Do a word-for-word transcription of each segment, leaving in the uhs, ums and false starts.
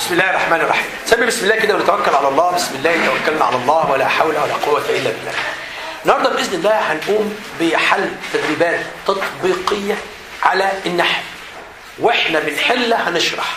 بسم الله الرحمن الرحيم. سمي بسم الله كده ونتوكل على الله. بسم الله توكلنا على الله ولا حول ولا قوة إلا بالله. النهارده بإذن الله هنقوم بحل تدريبات تطبيقية على النحو، واحنا بنحلها هنشرح.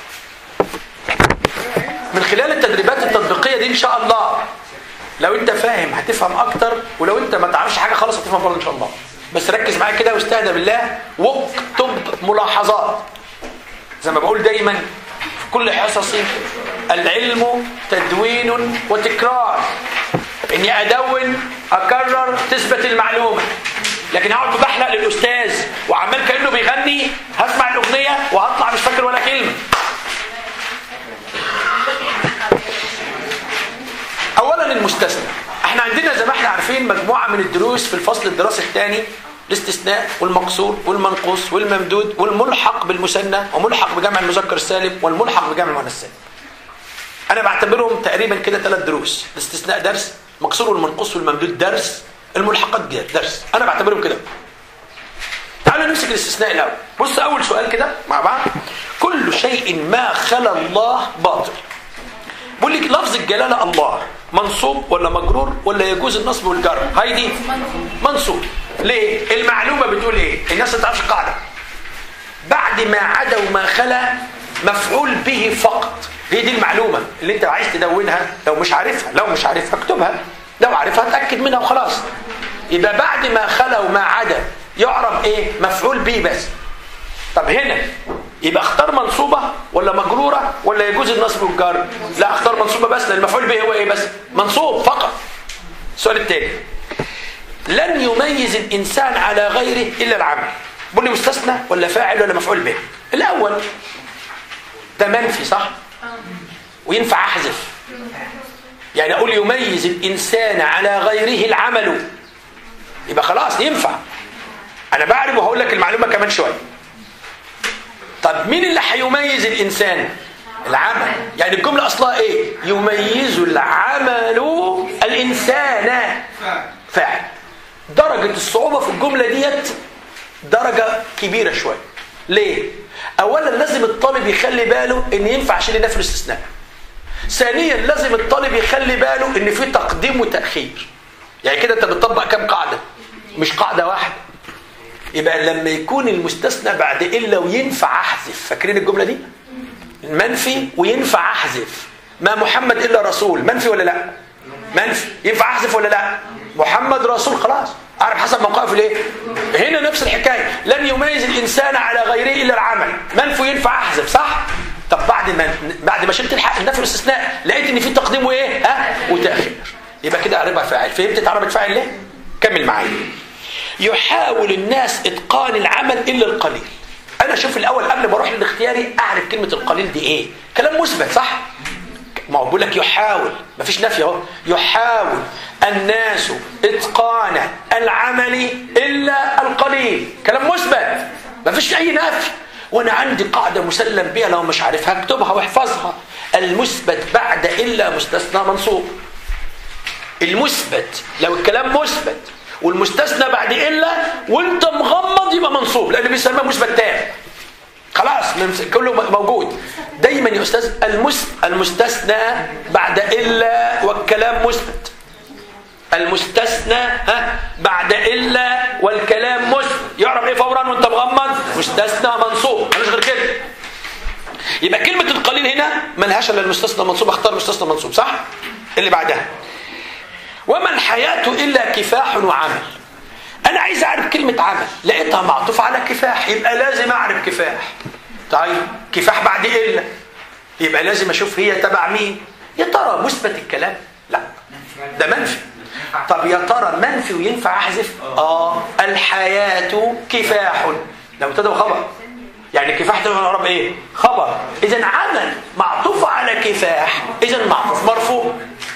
من خلال التدريبات التطبيقية دي إن شاء الله لو أنت فاهم هتفهم أكتر، ولو أنت ما تعرفش حاجة خالص هتفهم برضه إن شاء الله. بس ركز معايا كده واستهدى بالله واكتب ملاحظات. زي ما بقول دايما في كل حصصي، العلم تدوين وتكرار. اني ادون اكرر تثبت المعلومه، لكن هقعد بحلق للاستاذ وعمال كانه بيغني، هسمع الاغنيه وهطلع مش فاكر ولا كلمه. اولا المستثنى، احنا عندنا زي ما احنا عارفين مجموعه من الدروس في الفصل الدراسي الثاني: الاستثناء والمقصور والمنقوص والممدود والملحق بالمثنى وملحق بجمع المذكر السالم والملحق بجمع المؤنث السالم. انا بعتبرهم تقريبا كده ثلاث دروس: الاستثناء درس، المقصور والمنقوص والممدود درس، الملحقات درس. انا بعتبرهم كده. تعالوا نمسك الاستثناء الاول. بص اول سؤال كده مع بعض: كل شيء ما خلا الله باطل. بقول لك لفظ الجلاله الله منصوب ولا مجرور ولا يجوز النصب والجر؟ هايدي منصوب. ليه؟ المعلومه بتقول ايه؟ الناس ما تعرفش القاعده. بعد ما عدا وما خلا مفعول به فقط. هي دي المعلومه اللي انت عايز تدونها. لو مش عارفها لو مش عارفها اكتبها، لو عارفها اتاكد منها وخلاص. يبقى بعد ما خلا وما عدا يعرف ايه؟ مفعول به بس. طب هنا يبقى اختار منصوبه ولا مجروره ولا يجوز النصب والجر؟ لا، اختار منصوبه بس، لان المفعول به هو ايه بس؟ منصوب فقط. السؤال الثاني: لن يميز الانسان على غيره الا العمل. بقول لي مستثنى ولا فاعل ولا مفعول به؟ الاول ده منفي صح؟ وينفع احذف. يعني اقول يميز الانسان على غيره العمل، يبقى خلاص ينفع. انا بعرف وهقول لك المعلومه كمان شويه. طب مين اللي هيميز الانسان؟ العمل. يعني الجمله اصلها ايه؟ يميز العمل الانسان. فاعل. درجه الصعوبه في الجمله ديت درجه كبيره شويه. ليه؟ اولا لازم الطالب يخلي باله ان ينفع اشيل النفي الاستثناء. ثانيا لازم الطالب يخلي باله ان في تقديم وتاخير. يعني كده انت بتطبق كام قاعده؟ مش قاعده واحده. يبقى لما يكون المستثنى بعد الا وينفع احذف. فاكرين الجمله دي؟ المنفي وينفع احذف. ما محمد الا رسول، منفي ولا لا؟ منفي. ينفع احذف ولا لا؟ محمد رسول، خلاص اعرف حسب موقعه في الايه. هنا نفس الحكايه، لن يميز الانسان على غيره الا العمل، منفي ينفع احذف صح. طب بعد ما بعد ما شلت الحق النفي والاستثناء لقيت ان في تقديم وايه ها وتاخير، يبقى كده اعربها فاعل. فهمت اتعربت فاعل ليه؟ كمل معايا. يحاول الناس اتقان العمل الا القليل. انا اشوف الاول قبل ما اروح للاختياري اعرف كلمه القليل دي ايه. كلام مثبت صح. ما هو بقول لك يحاول، مفيش نفي اهو. يحاول الناس اتقان العمل الا القليل، كلام مثبت مفيش اي نفي. وانا عندي قاعده مسلم بها، لو مش عارفها اكتبها واحفظها: المثبت بعد الا مستثنى منصوب. المثبت لو الكلام مثبت والمستثنى بعد الا وانت مغمض يبقى منصوب، لان بيسموه مثبت تام. خلاص كله موجود. دايما يا استاذ المستثنى بعد الا والكلام مثبت. المستثنى ها بعد الا والكلام مثبت، يعرف ايه فورا وانت مغمض؟ مستثنى منصوب، ملوش غير كده. يبقى كلمه القليل هنا ملهاش الا المستثنى منصوب، اختار مستثنى منصوب صح. اللي بعدها: وما الحياه الا كفاح وعمل. انا عايز اعرف كلمه عمل، لقيتها معطوفه على كفاح، يبقى لازم اعرف كفاح. طيب كفاح بعد الا، يبقى لازم اشوف هي تبع مين. يا ترى مثبت الكلام؟ لا ده منفي. طب يا ترى منفي وينفع احذف؟ اه الحياه كفاح. لو ابتدى خبر، يعني كفاح ده العرب ايه؟ خبر. اذا عمل معطوف على كفاح، اذا معطوف مرفوع.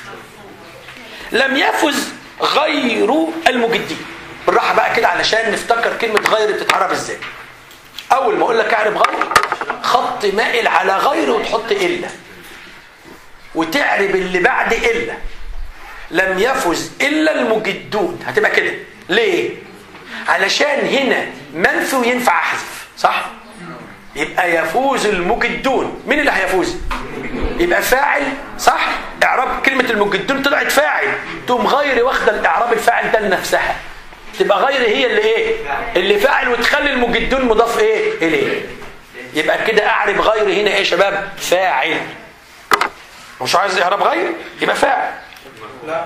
لم يفز غير المجدين. بالراحه بقى كده علشان نفتكر كلمه غير بتتعرب ازاي. اول ما اقول لك اعرب غير، خط مائل على غير وتحط الا وتعرب اللي بعد الا. لم يفز الا المجدون، هتبقى كده. ليه؟ علشان هنا منفي وينفع احذف صح. يبقى يفوز المجدون. مين اللي هيفوز؟ يبقى فاعل صح. اعراب كلمه المجدون طلعت فاعل، تقوم غير واخده الاعراب الفاعل ده لنفسها، تبقى غير هي اللي ايه اللي فاعل، وتخلي المجدون مضاف ايه اليه. يبقى كده اعرب غير هنا ايه يا شباب؟ فاعل. مش عايز اعراب غير يبقى فاعل. لا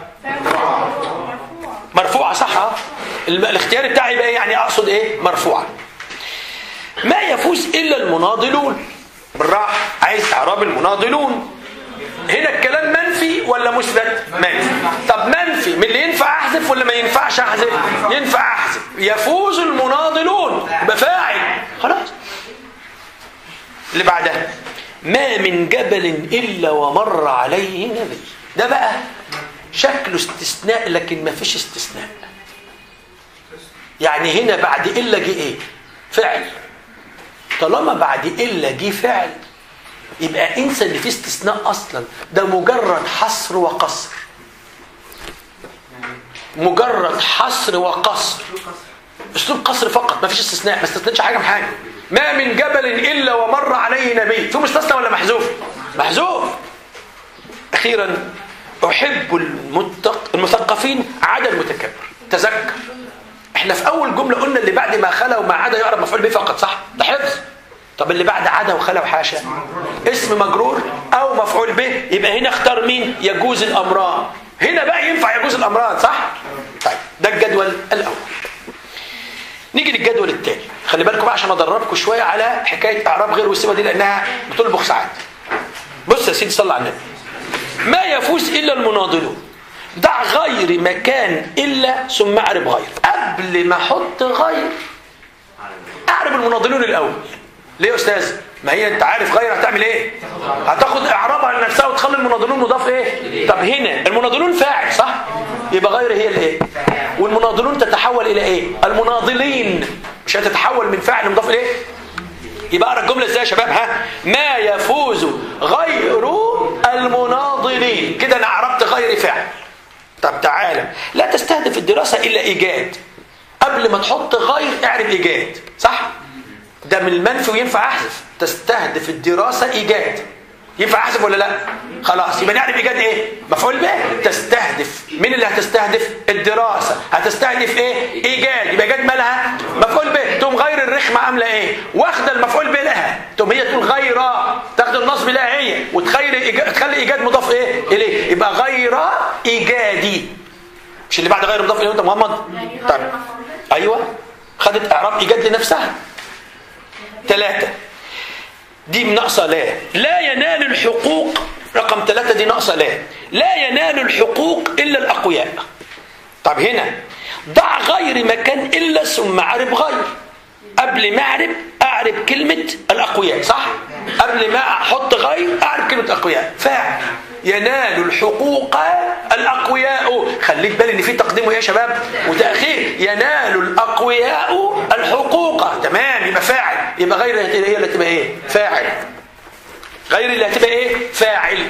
مرفوعه صح. الاختيار بتاعي يبقى يعني اقصد ايه؟ مرفوعه. ما يفوز الا المناضلون. بالراحه، عايز اعراب المناضلون. هنا الكلام منفي ولا مثبت؟ منفي. طب منفي من اللي ينفع احذف ولا ما ينفعش احذف؟ ينفع احذف. يفوز المناضلون يبقى فاعل خلاص. اللي بعدها ما من جبل الا ومر عليه نبي. ده بقى شكله استثناء لكن ما فيش استثناء. يعني هنا بعد الا جه ايه؟ فعل. طالما بعد الا جه فعل يبقى انسى اللي فيه استثناء اصلا، ده مجرد حصر وقصر. مجرد حصر وقصر، اسلوب قصر فقط، ما فيش استثناء، ما استثنتش حاجه من حاجه. ما من جبل الا ومر عليه نبي. في مستثنى ولا محذوف؟ محذوف. اخيرا احب المتق... المثقفين عدا المتكبر. تذكر احنا في اول جمله قلنا اللي بعد ما خلا وما عدا يعرف مفعول به فقط صح؟ ده حفظ. طب اللي بعد عدا وخلا وحاشا اسم مجرور او مفعول به، يبقى هنا اختار مين؟ يجوز الامران. هنا بقى ينفع يجوز الامران صح؟ طيب ده الجدول الاول. نيجي للجدول الثاني. خلي بالكم بقى عشان ادربكم شويه على حكايه اعراب غير والسوى دي لانها بتلبخ ساعات. بص يا سيدي صلى على النبي. ما يفوز الا المناضلون. ضع غير مكان الا ثم اعرب غير. قبل ما احط غير اعرب المناضلون الاول. ليه يا استاذ؟ ما هي انت عارف غير هتعمل ايه؟ هتاخد اعرابها على نفسها وتخلي المناضلون مضاف ايه؟ طب هنا المناضلون فاعل صح؟ يبقى غير هي الايه؟ والمناضلون تتحول الى ايه؟ المناضلين. مش هتتحول من فاعل مضاف اليه؟ يبقى اقرا الجمله ازاي يا شباب؟ ها؟ ما يفوز غير المناضلين. كده انا عربت غير فاعل. طب تعالى، لا تستهدف الدراسه الا ايجاد. قبل ما تحط غير اعرب ايجاد صح؟ ده من المنفي وينفع احذف. تستهدف الدراسه ايجاد. ينفع احذف ولا لا؟ خلاص يبقى نعرف ايجاد ايه؟ مفعول به. تستهدف. مين اللي هتستهدف؟ الدراسه. هتستهدف ايه؟ ايجاد. يبقى ايجاد مالها؟ مفعول به. تقوم غير الرخمه عامله ايه؟ واخده المفعول به لها. تقوم هي تقول غير، تاخد النصب لها هي وتخير إيجاد. تخلي ايجاد مضاف ايه؟ اليه. يبقى غير ايجادي. مش اللي بعد غير مضاف اليه انت محمد؟ طيب ايوه خدت اعراب ايجاد لنفسها. ثلاثة دي ناقصة لا. لا ينال الحقوق. رقم ثلاثة دي ناقصة لا. لا ينال الحقوق إلا الأقوياء. طب هنا ضع غير مكان إلا ثم أعرب غير. قبل ما أعرب أعرب كلمة الأقوياء صح؟ قبل ما أحط غير أعرب كلمة الأقوياء. فاعل. ينال الحقوق الأقوياء. خليك بالي إن في تقديم يا شباب وتأخير. ينال الأقوياء الحقوق. تمام يبقى فاعل. يبقى غير هي اللي تبقى إيه؟ فاعل. غير اللي هتبقى إيه؟ فاعل.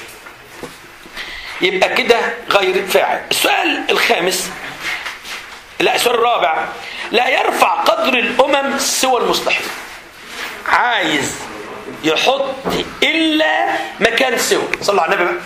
يبقى كده غير فاعل. السؤال الخامس، لا السؤال الرابع، لا يرفع قدر الأمم سوى المصلحين. عايز يحط إلا مكان سوى. صلوا على النبي بقى.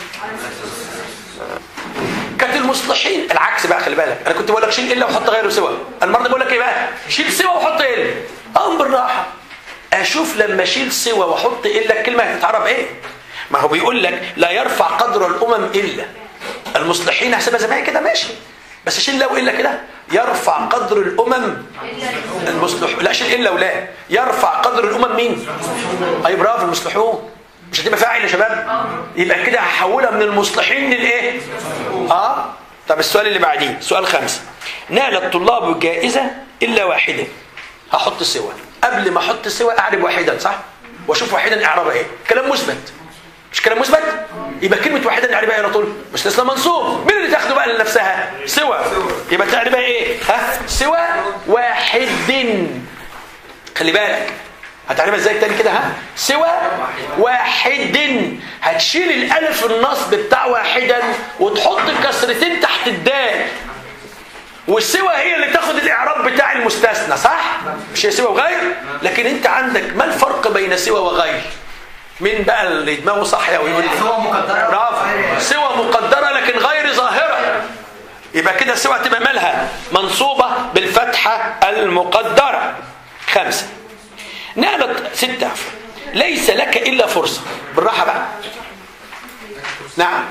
كانت المصلحين العكس بقى. خلي بالك انا كنت بقول لك شيل إلا وحط غيره سوى. المرة بقول لك ايه بقى؟ شيل سوى وحط إلا. اقوم بالراحة اشوف لما اشيل سوى واحط إلا الكلمة هتتعرب ايه؟ ما هو بيقول لك لا يرفع قدر الأمم إلا المصلحين. هحسبها زي ما هي كده ماشي، بس شيل لا وإلا كده. يرفع قدر الأمم المصلحون. لا شيل إلا ولا. يرفع قدر الأمم مين؟ أي برافو المصلحون. مش هتبقى فاعل يا شباب؟ يبقى كده هحولها من المصلحين للإيه؟ آه. طب السؤال اللي بعديه سؤال خمسة. نال الطلاب جائزة إلا واحدة. هحط سوى. قبل ما أحط سوى أعرب واحدا صح؟ وأشوف واحدا إعرابها إيه؟ كلام مثبت. مش كلام مثبت؟ يبقى كلمة واحدة نعربها على طول مستثنى منصوب. مين اللي تاخده بقى لنفسها؟ سوى. يبقى تعربها ايه؟ ها؟ سوى واحد. خلي بالك هتعربها ازاي تاني كده؟ ها؟ سوى واحد. هتشيل الالف النصب بتاع واحدا وتحط كسرتين تحت الدال. والسوى هي اللي تاخد الاعراب بتاع المستثنى صح؟ مش هي سوى وغير؟ لكن انت عندك ما الفرق بين سوى وغير؟ مين بقى اللي دماغه صحيه ويقول لي؟ سوى مقدره. برافو، سوى مقدره لكن غير ظاهره. يبقى كده سوى تبقى مالها منصوبه بالفتحه المقدره. خمسه نقلت ستة عفوا ليس لك إلا فرصة. بالراحة بقى. نعم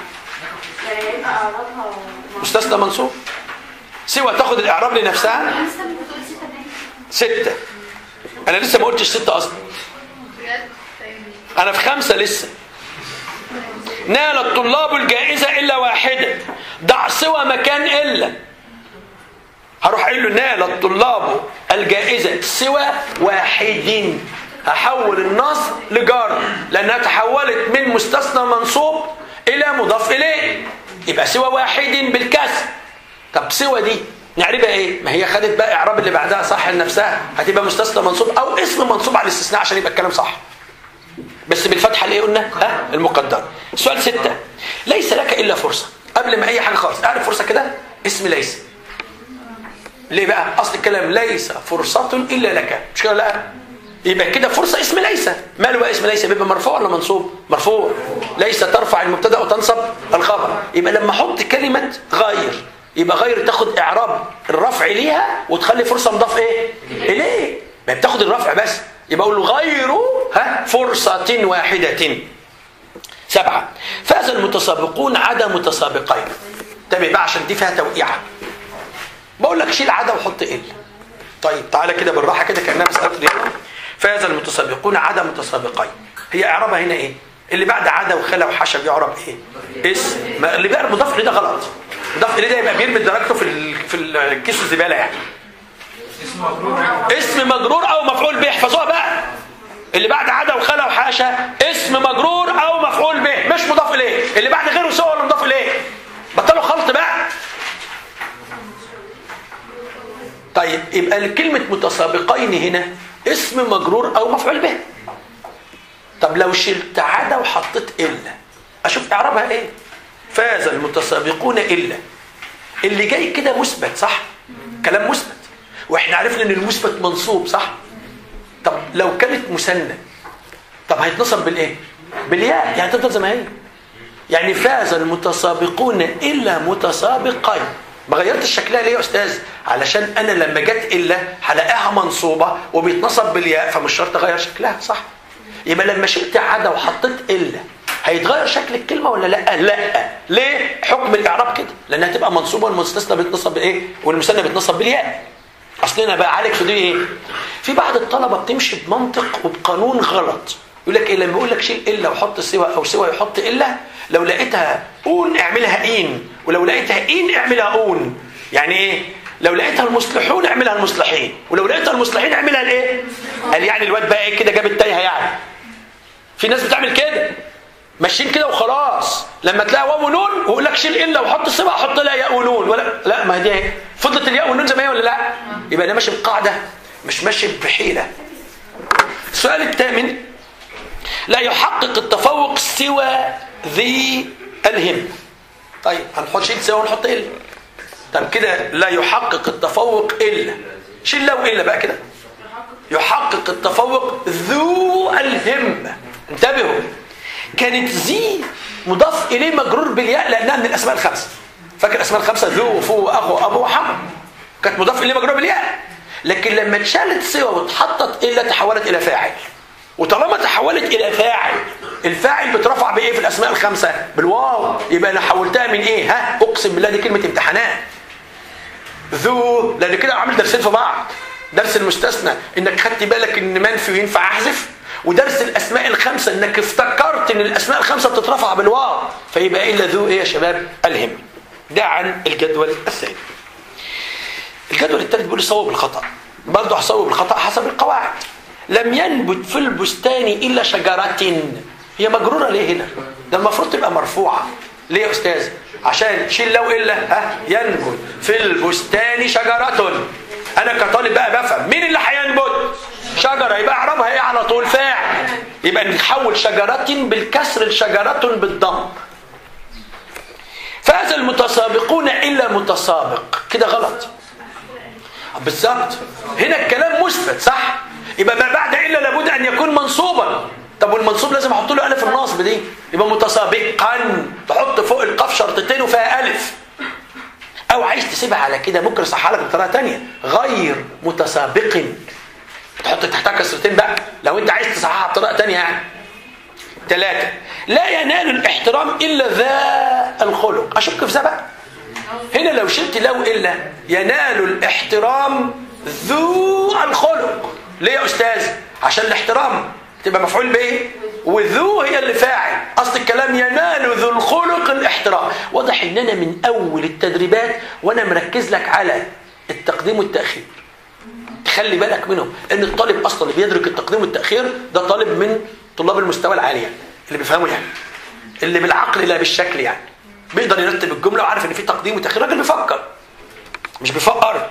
مستثنى منصوب. سوى تاخد الإعراب لنفسها. ستة أنا لسه ما قلتش ستة أصلا، أنا في خمسة لسه. نال الطلاب الجائزة إلا واحدة. ضع سوى مكان إلا. هروح أقول له نال الطلاب الجائزة سوى واحد. هحول النص لجار لأنها تحولت من مستثنى منصوب إلى مضاف إليه. يبقى سوى واحد بالكسر. طب سوى دي نعربها إيه؟ ما هي خدت بقى إعراب اللي بعدها صح لنفسها، هتبقى مستثنى منصوب أو اسم منصوب على الاستثناء عشان يبقى الكلام صح. بس بالفتحة اللي قلنا ها المقدرة. سؤال ستة ليس لك إلا فرصة. قبل ما أي حاجة خالص أعرف فرصة كده اسم ليس. ليه بقى؟ أصل الكلام ليس فرصة إلا لك، مش كده؟ لا يبقى كده فرصة اسم ليس. ماله بقى اسم ليس؟ بيبقى مرفوع ولا منصوب؟ مرفوع. ليس ترفع المبتدا وتنصب الخبر. يبقى لما احط كلمة غير يبقى غير تاخد اعراب الرفع ليها وتخلي فرصة مضاف ايه؟ اليه. ما بتاخد الرفع بس. يبقى اقول غير ها فرصة واحدة. سبعة فاز المتسابقون عدا متسابقين. تابع بقى عشان دي فيها توقيعة. بقول لك شيل عدا وحط ال. طيب تعالى كده بالراحة كده كأنها مسألة رياضة. فاز المتسابقون عدا متسابقين. هي اعرابها هنا ايه؟ اللي بعد عدا وخلا وحشا بيعرب ايه؟ اسم. اللي بقى مضاف اليه ده غلط. مضاف اليه ده يبقى بيرمي درجته في ال... في الكيس الزباله يعني. اسم مجرور اسم مجرور او مفعول به. احفظوها بقى. اللي بعد عدا وخلا وحاشا اسم مجرور او مفعول به مش مضاف اليه. اللي بعد غيره سوى ولا مضاف اليه. بطلوا خلط بقى. طيب يبقى كلمه متسابقين هنا اسم مجرور او مفعول به. طب لو شلت عدا وحطيت الا اشوف اعرابها ايه؟ فاز المتسابقون الا. اللي جاي كده مثبت صح؟ كلام مثبت واحنا عرفنا ان المثبت منصوب صح؟ طب لو كانت مثنى طب هيتنصب بالايه؟ بالياء. يعني تفضل زي ما هي. يعني فاز المتسابقون الا متسابقين. ما غيرتش شكلها ليه يا استاذ؟ علشان انا لما جت الا هلاقيها منصوبه وبيتنصب بالياء فمش شرط اغير شكلها صح؟ يبقى لما شلت عدا وحطيت الا هيتغير شكل الكلمه ولا لا؟ لا. ليه؟ حكم الاعراب كده لانها تبقى منصوبه والمستثنى بيتنصب بايه؟ والمثنى بيتنصب بالياء. اصلنا بقى عالج في دي ايه؟ في بعض الطلبه بتمشي بمنطق وبقانون غلط. يقول لك ايه لما يقول لك شيل الا وحط سوى او سوى يحط الا لو لقيتها اون اعملها اين ولو لقيتها ان اعملها اون. يعني ايه؟ لو لقيتها المصلحون اعملها المصلحين ولو لقيتها المصلحين اعملها الايه؟ قال يعني الواد بقى ايه كده جاب التايهه يعني. في ناس بتعمل كده ماشيين كده وخلاص لما تلاقي واو ونون ويقول لك شيل الا وحط سوى حط لها ياء ونون ولا لا. ما هي دي اهي فضلت الياء والنون زي ما هي ولا لا؟ يبقى انا ماشي بقاعده مش ماشي بحيله. السؤال الثامن لا يحقق التفوق سوى ذي الهم. طيب هنحط شيل سوى ونحط الا. طب كده لا يحقق التفوق الا شيل لا والا بقى كده. يحقق التفوق ذو الهمه. انتبهوا كانت ذي مضاف اليه مجرور بالياء لانها من الاسماء الخمسه. فاكر الاسماء الخمسه ذو وفو واخو وابو وحم كانت مضاف اليه مجرور بالياء. لكن لما اتشالت سوى واتحطت الا تحولت الى فاعل. وطالما تحولت الى فاعل الفاعل بترفع بايه في الاسماء الخمسه؟ بالواو. يبقى انا حولتها من ايه؟ ها اقسم بالله دي كلمه امتحانات. ذو لان كده عامل درسين في بعض. درس المستثنى انك خدت بالك ان منفي ينفع احذف ودرس الاسماء الخمسه انك افتكرت ان الاسماء الخمسه بتترفع بالواو فيبقى الا ذو ايه يا شباب؟ الهم. ده عن الجدول الثاني. الجدول الثالث بيقول صوب الخطا. برضه هصوب الخطا حسب القواعد. لم ينبت في البستان الا شجره. هي مجروره ليه هنا؟ ده المفروض تبقى مرفوعه. ليه يا استاذ؟ عشان شيل لو الا ها ينبت في البستان شجره. انا كطالب بقى بفهم مين اللي هينبت؟ شجره. يبقى اعرابها ايه على طول؟ فاعل. يبقى نحول شجره بالكسر لشجره بالضم. فاز المتسابقون الا متسابق. كده غلط بالظبط. هنا الكلام مثبت صح؟ يبقى ما بعد الا لابد ان يكون منصوبا. طب والمنصوب لازم احط له الف النصب دي، يبقى متسابقا تحط فوق القاف شرطتين وفيها الف. او عايز تسيبها على كده ممكن اصحها لك بطريقه ثانيه، غير متسابق تحط تحتها كسرتين بقى لو انت عايز تصححها بطريقه ثانيه يعني. ثلاثة، لا ينال الاحترام الا ذا الخلق. اشك في ذا بقى هنا، لو شلت لو الا ينال الاحترام ذو الخلق. ليه يا استاذ؟ عشان الاحترام تبقى مفعول به وذو هي اللي فاعل. اصل الكلام ينال ذو الخلق الاحترام. واضح ان انا من اول التدريبات وانا مركز لك على التقديم والتاخير. خلي بالك منهم، ان الطالب اصلا اللي بيدرك التقديم والتاخير ده طالب من طلاب المستوى العالي يعني، اللي بيفهموا يعني، اللي بالعقل لا بالشكل يعني، بيقدر يرتب الجمله وعارف ان في تقديم وتاخير. راجل بيفكر مش بيفقر.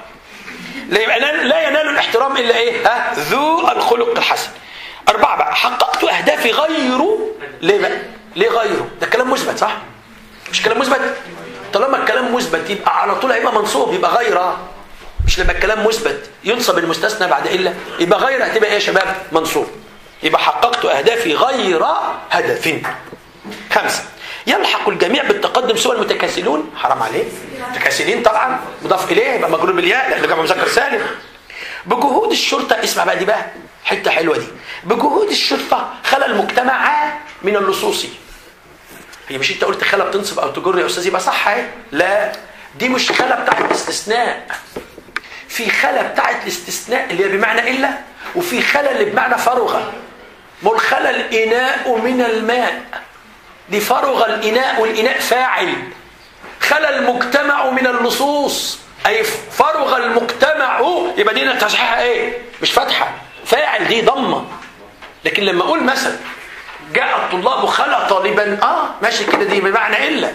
لا ينال الاحترام الا ايه؟ ها ذو الخلق الحسن. أربعة بقى، حققت أهدافي غيره. ليه بقى؟ ليه غيره؟ ده كلام مثبت صح؟ مش كلام مثبت؟ طالما الكلام مثبت يبقى على طول هيبقى منصوب، يبقى غيره. مش لما الكلام مثبت ينصب المستثنى بعد إلا، يبقى غيره هتبقى إيه يا شباب؟ منصوب. يبقى حققت أهدافي غير هدف. خمسة، يلحق الجميع بالتقدم سوى المتكاسلون. حرام عليه. متكاسلين طبعا مضاف إليه يبقى مجرور بالياء لأنه جمع مذكر سالم. بجهود الشرطة، اسمع بقى دي بقى حتة حلوة دي. بجهود الشرطة خلى المجتمع من اللصوص. هي مش انت قلت خلى بتنصب او تجر يا استاذ يبقى صح اهي؟ لا، دي مش خلى بتاعت الاستثناء. في خلى بتاعت الاستثناء اللي هي بمعنى الا، وفي خلى اللي بمعنى فرغ. مول خلى الاناء من الماء، دي فرغ الاناء والاناء فاعل. خلى المجتمع من اللصوص اي فرغ المجتمع، يبقى دي تصحيحها ايه؟ مش فتحه، فاعل دي ضمه. لكن لما اقول مثلا جاء الطلاب خلى طالبا، اه ماشي كده، دي بمعنى الا.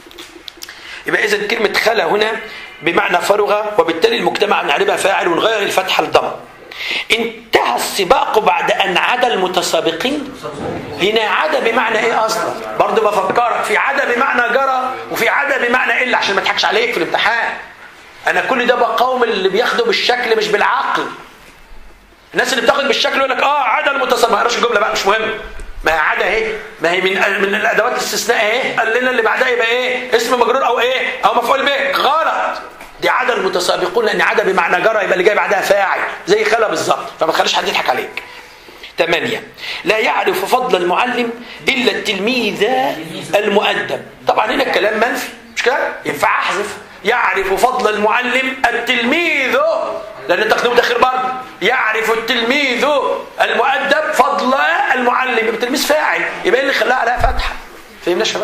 يبقى اذا كلمه خلى هنا بمعنى فرغ، وبالتالي المجتمع نعربها فاعل ونغير الفتحه لضم. انتهى السباق بعد ان عدا المتسابقين. هنا عدا بمعنى ايه اصلا؟ برضه بفكرك في عدا بمعنى جرى وفي عدا بمعنى الا عشان ما اضحكش عليك في الامتحان. انا كل ده بقاوم اللي بياخدوا بالشكل مش بالعقل. الناس اللي بتاخد بالشكل يقول لك اه عدا المتسابق، ما قراش الجمله بقى مش مهم. ما هي عدا اهي، ما هي من من الادوات الاستثناء اهي، قال لنا اللي بعدها يبقى ايه؟ اسم مجرور او ايه؟ او مفعول به. غلط، دي عدا المتسابقون، لان عدا بمعنى جرى يبقى اللي جاي بعدها فاعل زي خلى بالظبط، فما تخليش حد يضحك عليك. ثمانية، لا يعرف فضل المعلم الا التلميذ المؤدب. طبعا هنا الكلام منفي مش كده؟ ينفع احذف يعرف فضل المعلم التلميذ، لأن التقديم والتأخير برضه. يعرف التلميذ المؤدب فضل المعلم، يبقى التلميذ فاعل، يبقى اللي خلاها عليها فتحة. فهمنا يا شباب؟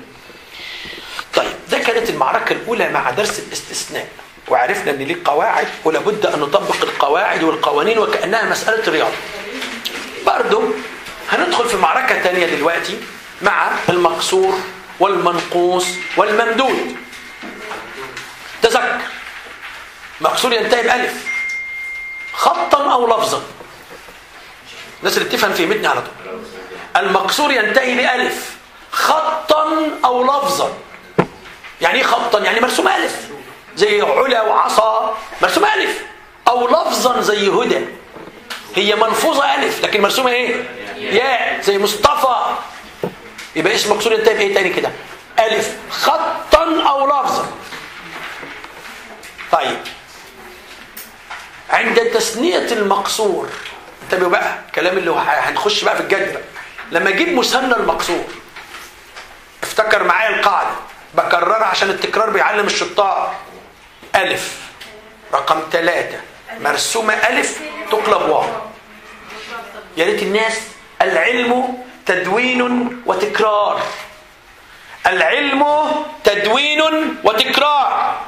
طيب ده كانت المعركة الأولى مع درس الاستثناء، وعرفنا أن ليه قواعد ولابد أن نطبق القواعد والقوانين وكأنها مسألة رياضة. برضه هندخل في معركة ثانية دلوقتي مع المقصور والمنقوص والممدود. تذكر مقصور ينتهي بألف خطا أو لفظا. الناس اللي بتفهم في متني على طول. المقصور ينتهي بألف خطا أو لفظا. يعني ايه خطا؟ يعني مرسوم ألف زي علا وعصا مرسوم ألف، أو لفظا زي هدى هي منفوظة ألف لكن مرسومة ايه؟ ياء زي مصطفى. يبقى اسم مقصور ينتهي بإيه تاني كده؟ ألف خطا أو لفظا. طيب عند تثنية المقصور، انتبهوا بقى الكلام اللي هنخش بقى في الجد بقى. لما اجيب مثنى المقصور افتكر معايا القاعدة بكررها عشان التكرار بيعلم الشطار. ألف رقم ثلاثة مرسومة ألف تقلب واو. يا ريت الناس، العلم تدوين وتكرار. العلم تدوين وتكرار.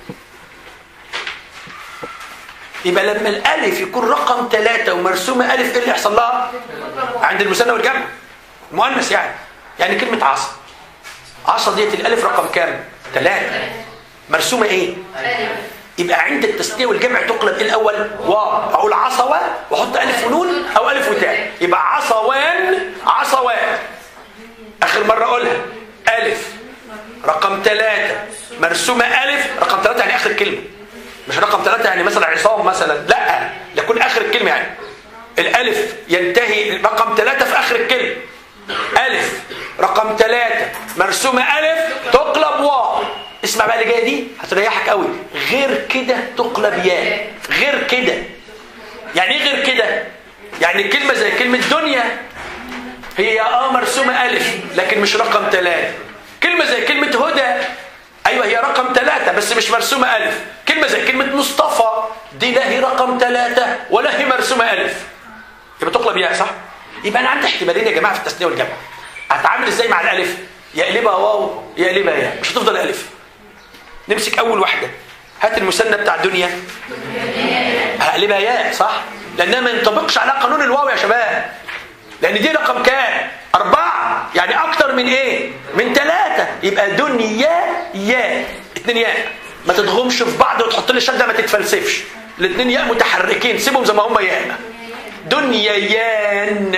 يبقى لما الألف يكون رقم ثلاثة ومرسومة ألف، إيه اللي يحصل لها؟ عند المثنى والجمع مؤنث يعني. يعني كلمة عصا، عصا ديت الألف رقم كام؟ ثلاثة مرسومة إيه؟ يبقى عند التثنية والجمع تقلب إيه الأول؟ واو. أقول عصوا وأحط ألف ونون أو ألف وتاء، يبقى عصوان عصوان. آخر مرة أقولها ألف رقم ثلاثة مرسومة ألف رقم ثلاثة يعني آخر كلمة، مش رقم ثلاثة يعني مثلا عصام مثلا، لا، يكون آخر الكلمة يعني. الألف ينتهي رقم ثلاثة في آخر الكلمة. ألف رقم ثلاثة مرسومة ألف تقلب واو. اسمع بقى اللي جاية دي هتريحك قوي. غير كده تقلب ياء. غير كده يعني ايه غير كده؟ يعني كلمة زي كلمة دنيا هي اه مرسومة ألف لكن مش رقم ثلاثة. كلمة زي كلمة هدى أيوة هي رقم ثلاثة بس مش مرسومة ألف. كلمة زي كلمة مصطفى دي لا هي رقم ثلاثة ولا هي مرسومة ألف. يبقى تقلب ياء صح؟ يبقى أنا عندي احتمالين يا جماعة في التثنية والجمع. هتعامل ازاي مع الألف؟ يقلبها واو يقلبها ياء، مش هتفضل ألف. نمسك أول واحدة، هات المثنى بتاع دنيا هقلبها ياء صح؟ لأنها ما ينطبقش على قانون الواو يا شباب، لأن دي رقم كام؟ أربعة، يعني أكتر من إيه؟ من ثلاثة. يبقى دنيا ياء اتنين ياء، ما تضغمش في بعض وتحط لي شدة ما تتفلسفش. الاثنين ياء متحركين سيبهم زي ما هم ياء. دنيا يان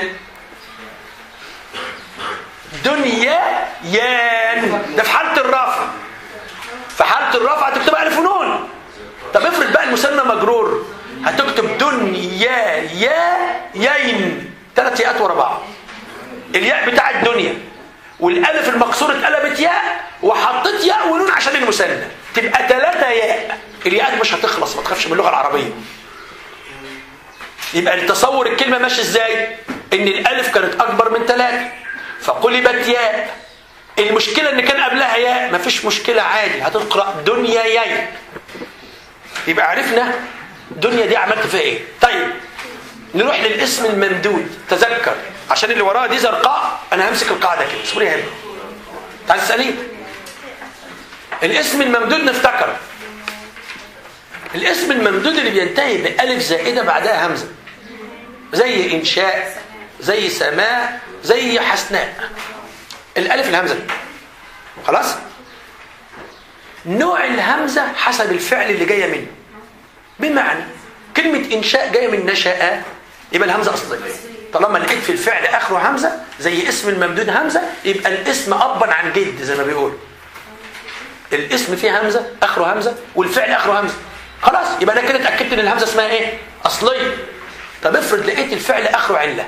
دنيا يان ده في حالة الرفع. في حالة الرفع هتكتبها ألف ونون. طب افرض بقى المثنى مجرور هتكتب دنيا يا يين، ثلاث ياءات ورا بعض. الياء بتاع الدنيا والالف المكسور اتقلبت ياء وحطيت ياء ونون عشان المثنى تبقى ثلاثة ياء. الياءات مش هتخلص، ما تخافش من اللغة العربية. يبقى التصور الكلمة ماشي ازاي؟ ان الالف كانت اكبر من ثلاثة فقلبت ياء. المشكلة ان كان قبلها ياء، مفيش مشكلة عادي هتقرأ دنيا ياء. يبقى عرفنا دنيا دي عملت فيها ايه. طيب نروح للاسم الممدود. تذكر عشان اللي وراها دي زرقاء انا همسك القاعدة كده اصبري هنا. تعال تسألين الاسم الممدود نفتكر الاسم الممدود اللي بينتهي بألف زائدة بعدها همزة، زي إنشاء زي سماء زي حسناء. الألف الهمزة خلاص. نوع الهمزة حسب الفعل اللي جاية منه. بمعنى كلمة إنشاء جاية من نشأ يبقى الهمزة أصلية. طالما لقيت في الفعل آخره همزة زي اسم الممدود همزة يبقى الاسم أبا عن جد زي ما بيقول. الاسم فيه همزة آخره همزة والفعل آخره همزة خلاص يبقى أنا كده اتأكدت إن الهمزة اسمها إيه؟ أصلية. طب افرض لقيت الفعل آخره علة.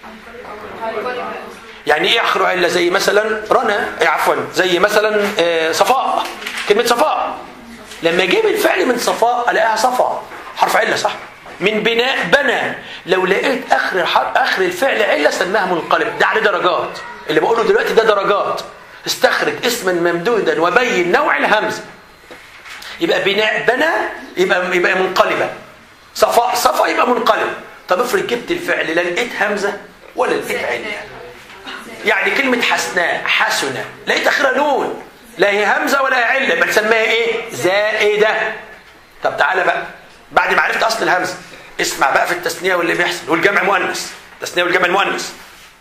يعني إيه آخره علة؟ زي مثلا رنا عفوا زي مثلا صفاء. كلمة صفاء لما اجيب الفعل من صفاء الاقيها صفا حرف عله صح. من بناء بنى لو لقيت اخر اخر الفعل عله سماها منقلب. ده عليه درجات، اللي بقوله دلوقتي ده درجات. استخرج اسما ممدودا وبين نوع الهمزه. يبقى بناء بنى يبقى يبقى منقلبه. صفاء صفا يبقى منقلب. طب افرض جبت الفعل لا لقيت همزه ولا لقيت عله. يعني كلمه حسناء حسنه لقيت اخرها نون لا هي همزة ولا هي علة بل سميها ايه؟ زائدة. طب تعالى بقى بعد ما عرفت اصل الهمزة اسمع بقى في التثنية واللي بيحصل والجمع مؤنث. التثنية والجمع المؤنث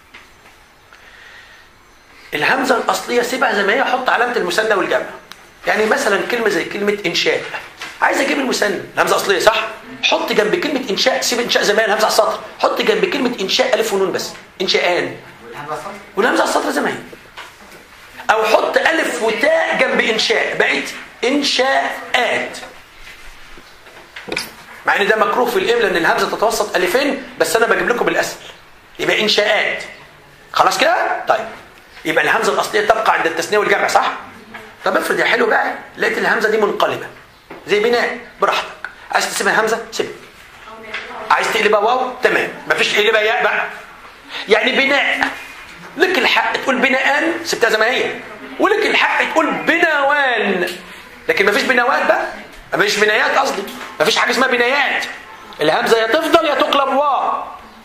الهمزة الأصلية سيبها زي ما هي، حط علامة المثنى والجمع. يعني مثلا كلمة زي كلمة إنشاء عايز أجيب المثنى الهمزة أصلية صح؟ حط جنب كلمة إنشاء سيب إنشاء زي ما هي الهمزة على السطر. حط جنب كلمة إنشاء ألف ونون بس إنشاءان والهمزة على السطر زي ما هي. أو حط ألف وتاء جنب إنشاء بقيت إنشاءات. مع إن ده مكروه في الإملاء إن الهمزة تتوسط ألفين بس أنا بجيب لكم بالأسهل. يبقى إنشاءات خلاص كده؟ طيب يبقى الهمزة الأصلية تبقى عند التثنية والجمع صح؟ طب افرض يا حلو بقى لقيت الهمزة دي منقلبة زي بناء براحتك. عايز تسيبها همزة سيبها. عايز تقلبها واو تمام مفيش تقلبها ياء بقى. يعني بناء لك الحق تقول بناءان سبتها زي ما هي ولك الحق تقول بناوان لكن مفيش بناوات بقى مفيش بنايات قصدي مفيش حاجة اسمها بنايات. الهمزة يا تفضل يا تقلب واو.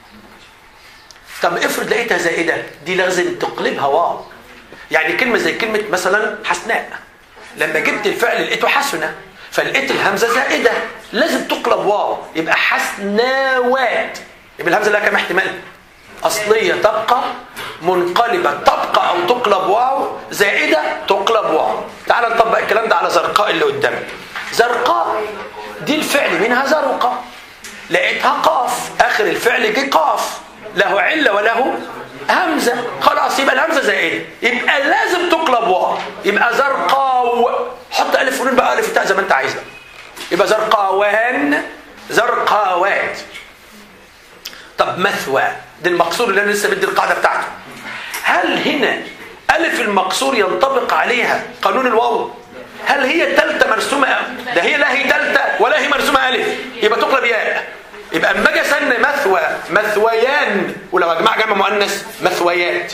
طب افرض لقيتها زائدة دي لازم تقلبها واو. يعني كلمة زي كلمة مثلا حسناء لما جبت الفعل لقيته حسنة فلقيت الهمزة زائدة لازم تقلب واو يبقى حسناوات. يبقى الهمزة لها كم احتمال؟ أصلية تبقى منقلبة تبقى أو تقلب واو زائدة تقلب واو. تعال نطبق الكلام ده على زرقاء اللي قدامك. زرقاء دي الفعل منها زرقاء لقيتها قاف آخر الفعل جه قاف له علة وله همزة خلاص يبقى الهمزة زائدة يبقى لازم تقلب واو يبقى زرقاو. حط ألف ونون بقى ألف وتاء زي ما أنت عايز بقى. يبقى زرقاوان زرقاوات. طب مثوى ده المقصور اللي انا لسه بدي القاعده بتاعته، هل هنا الف المقصور ينطبق عليها قانون الواو؟ هل هي تالتة مرسومه؟ ده هي لا هي تالتة ولا هي مرسومه الف، يبقى تقلب ياء. يبقى اما اجي اسمي مثوى مثويان، ولو يا جماعه جمع مؤنث مثويات.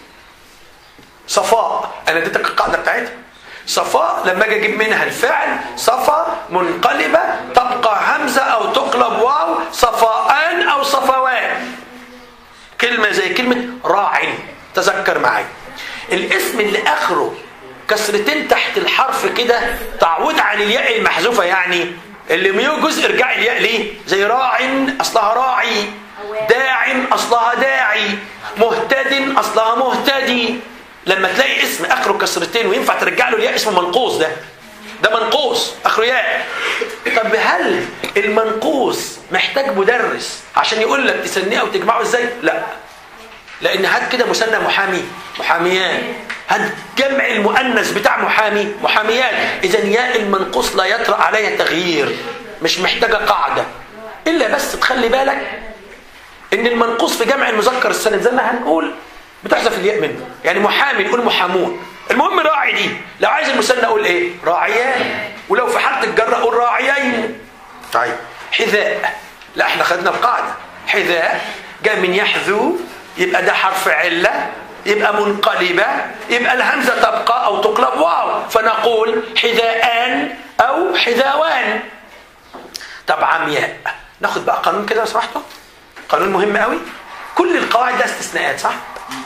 صفاء انا اديتك القاعده بتاعتها، صفاء لما اجي اجيب منها الفعل صفا منقلبه تبقى همزه او تقلب واو، صفاءان او صفوان. كلمه زي كلمه راع، تذكر معي الاسم اللي اخره كسرتين تحت الحرف كده تعويض عن الياء المحذوفه، يعني اللي ميو جزء ارجع الياء ليه، زي راع اصلها راعي، داع اصلها داعي، مهتد اصلها مهتدي. لما تلاقي اسم اخره كسرتين وينفع ترجع له الياء اسمه منقوص، ده ده منقوص اخره ياء. طب هل المنقوص محتاج مدرس عشان يقول لك تسنيه او تجمعه ازاي؟ لا، لان هات كده مثنى محامي محاميان، هات جمع المؤنث بتاع محامي محاميات. اذا ياء المنقوص لا يطرأ عليها تغيير، مش محتاجه قاعده، الا بس تخلي بالك ان المنقوص في جمع المذكر السالم زي ما هنقول بتحذف الياء منه، يعني محامي نقول محامون. المهم راعي دي، لو عايز المثنى اقول ايه؟ راعيان، ولو في حالة الجر اقول راعيين. طيب حذاء، لا احنا خدنا القاعده، حذاء جاء من يحذو، يبقى ده حرف عله، يبقى منقلبه، يبقى الهمزه تبقى او تقلب واو، فنقول حذاءان او حذاوان. طب عمياء، ناخد بقى قانون كده لو سمحتوا، قانون مهم قوي. كل القواعد ده استثناءات صح؟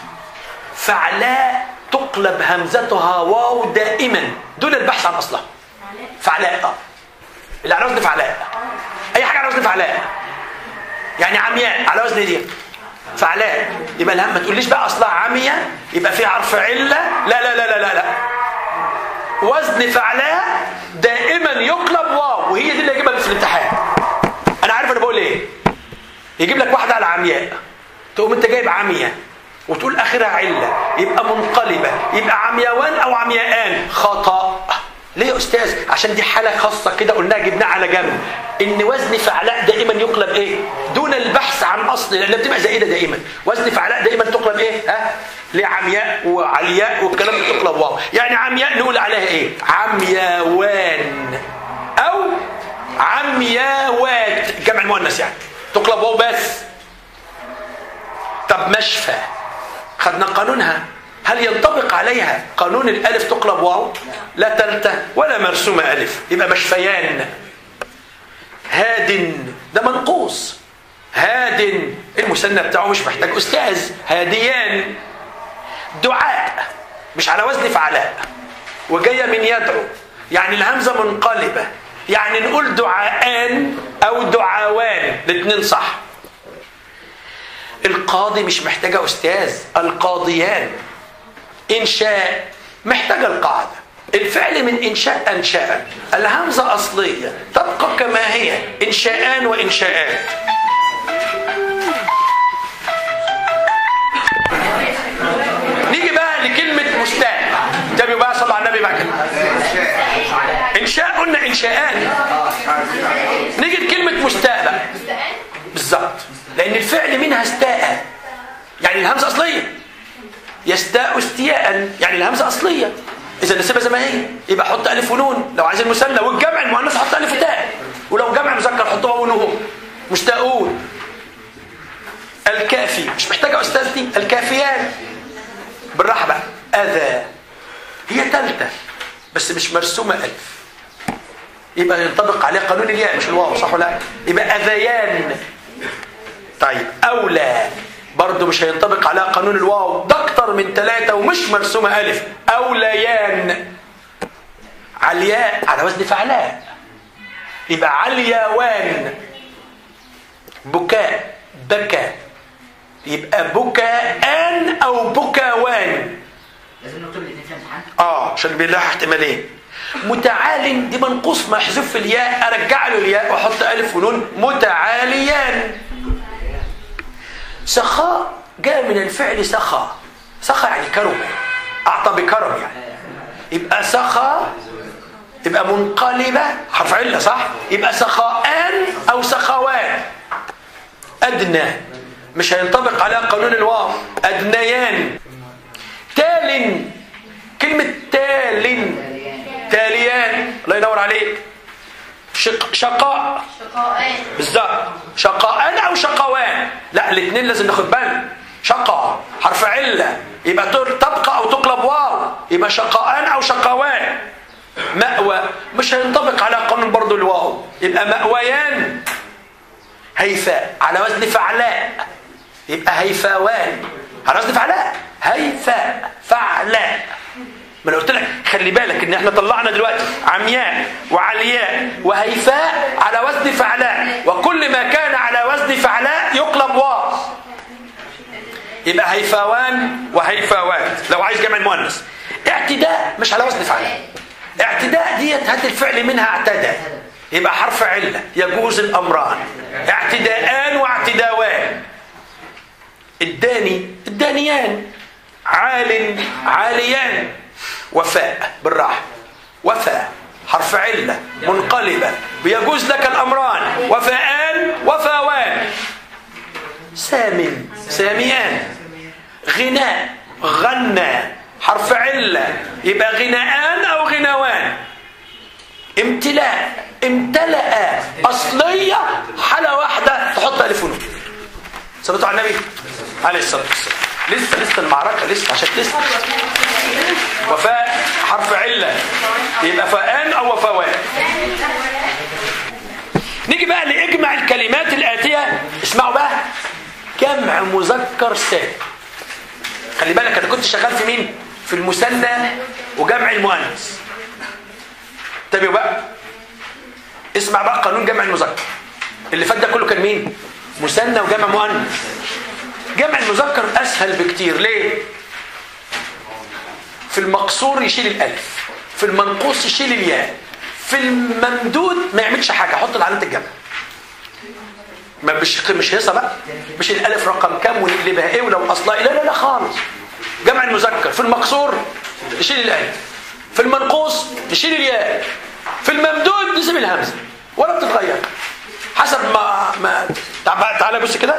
فعلاء تقلب همزتها واو دائما دون البحث عن اصلها. فعلاء اه اللي على وزن فعلاء، اي حاجه على وزن فعلاء، يعني عمياء على وزن دي فعلاء، يبقى الهم ما تقوليش بقى اصلها عمياء يبقى في حرف عله، لا لا لا لا لا, لا. وزن فعلاء دائما يقلب واو، وهي دي اللي يجيبها في الامتحان. انا عارف انا بقول ايه، يجيب لك واحده على عمياء، تقوم انت جايب عمياء وتقول اخرها عله، يبقى منقلبه، يبقى عمياوان او عمياءان. خطا. ليه يا استاذ؟ عشان دي حاله خاصه كده قلناها جبناها على جنب، ان وزن فعلاء دائما يقلب ايه؟ دون البحث عن اصل، لانها بتبقى زائده دائما. وزن فعلاء دائما تقلب ايه؟ ها؟ ليه عمياء وعلياء والكلام ده تقلب واو، يعني عمياء نقول عليها ايه؟ عمياوان او عمياوات، جمع المؤنث يعني تقلب واو بس. طب مشفى، خدنا قانونها، هل ينطبق عليها قانون الالف تقلب واو؟ لا تالتة ولا مرسومة الف، يبقى مشفيان. هاد ده منقوص، هاد المثنى بتاعه مش محتاج استاذ، هاديان. دعاء مش على وزن فعلاء وجايه من يدعو، يعني الهمزه منقلبه، يعني نقول دعاءان او دعاوان، الاثنين صح. القاضي مش محتاجه استاذ، القاضيان. انشاء محتاجه القاعده، الفعل من انشاء انشاء، الهمزه اصليه تبقى كما هي، انشاءان وانشاءات. نيجي بقى لكلمه مستاء، انتبهوا بقى، صلوا على النبي بقى كده. انشاء قلنا انشاءان، نيجي لكلمه مستاء بقى بالظبط، لان الفعل منها استاء، يعني الهمزه اصليه. يستاء استياء، يعني الهمزه اصليه، اذا نسيبها زي ما هي، يبقى حط الف ونون لو عايز المثنى، والجمع المؤنث حط الف وتاء، ولو جمع مذكر حط واو ونون. مستاءون. الكافي مش محتاجه استاذ، دي الكافيان. بالراحه بقى. اذى هي ثالثه بس مش مرسومه الف، يبقى ينطبق عليها قانون الياء مش الواو، صح ولا لا؟ يبقى اذيان. طيب اولى برضه مش هينطبق عليها قانون الواو، ده اكتر من ثلاثه ومش مرسومه الف. اوليان. علياء على وزن فعلاء، يبقى علياوان. بكاء بكى، يبقى بكاءان او بكاوان. لازم نكتب الاثنين في الامتحان. اه عشان بيلاقي احتمالين. متعال دي منقوص محذوف في الياء، ارجع له الياء واحط الف ونون. متعاليان. سخاء جاء من الفعل سخا، سخا يعني كرم، اعطى بكرم يعني، يبقى سخا، يبقى منقلبه حرف عله صح، يبقى سخاءان او سخوان. ادنى مش هينطبق عليها قانون الواو. أدنيان. تال. كلمة تال تاليان، الله ينور عليك. شق... شقاء شقاءان بالظبط، شقاءان أو شقوان، لا الاثنين لازم ناخد بالنا. شقاء حرف علة يبقى تبقى أو تقلب واو، يبقى شقاءان أو شقوان. مأوى مش هينطبق على قانون برضو الواو، يبقى مأويان. هيفاء على وزن فعلاء، يبقى هيفاوان على وزن فعلاء. هيفاء فعلاء. ما انا قلت لك خلي بالك ان احنا طلعنا دلوقتي عمياء وعلياء وهيفاء على وزن فعلاء، وكل ما كان على وزن فعلاء يقلب واو، يبقى هيفاوان وهيفاوات لو عايز جمع المؤنث. اعتداء مش على وزن فعلاء. اعتداء ديت هات الفعل منها اعتدى، يبقى حرف علة يجوز الأمران، اعتداءان واعتداوان. الداني الدانيان. عال عاليان. وفاء بالراحة. وفاء حرف علة منقلبة بيجوز لك الأمران، وفاءان وفاوان. سام ساميان. غناء غنى حرف علة يبقى غناءان أو غنوان. امتلاء امتلأ أصلية حالة واحدة تحط ألف ونون. صلوا على النبي عليه الصلاة والسلام. لسه لسه المعركة لسه عشان لسه. وفاء حرف علة يبقى فاءان أو وفاوان. نيجي بقى لإجمع الكلمات الآتية. اسمعوا بقى. جمع مذكر سالم. خلي بالك أنا كنت شغال في مين؟ في المثنى وجمع المؤنث. انتبهوا بقى. اسمع بقى قانون جمع المذكر. اللي فات ده كله كان مين؟ مثنى وجمع مؤنث. جمع المذكر أسهل بكتير. ليه؟ في المقصور يشيل الألف، في المنقوص يشيل الياء، في الممدود ما يعملش حاجة، حط علامة الجمع. ما مش مش هيصة بقى، مش الألف رقم كام ونقلبها إيه ولو أصلها لا لا لا خالص. جمع المذكر في المقصور يشيل الألف، في المنقوص يشيل الياء، في الممدود يسيب الهمزة ولا بتتغير حسب ما ما تعالى بص كده.